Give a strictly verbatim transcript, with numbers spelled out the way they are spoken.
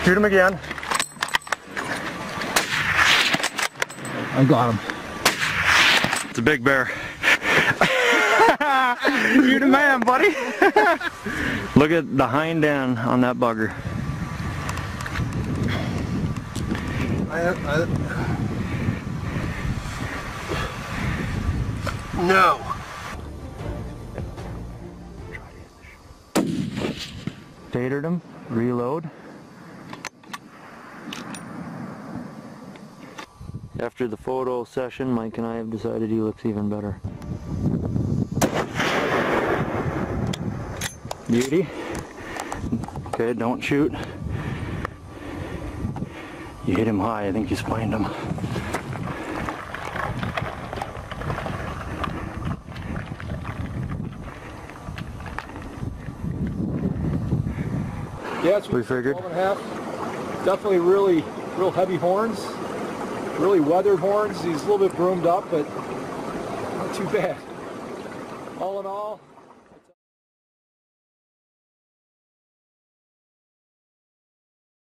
Shoot him again. I got him. It's a big bear. You're the man, buddy. Look at the hind end on that bugger. I, I, no. Tatered him. Reload. After the photo session, Mike and I have decided he looks even better. Beauty. Okay, don't shoot. You hit him high, I think you spined him. Yeah, it's we figured. twelve and a half. Definitely really, real heavy horns. Really weathered horns. He's a little bit broomed up, but not too bad. All in all,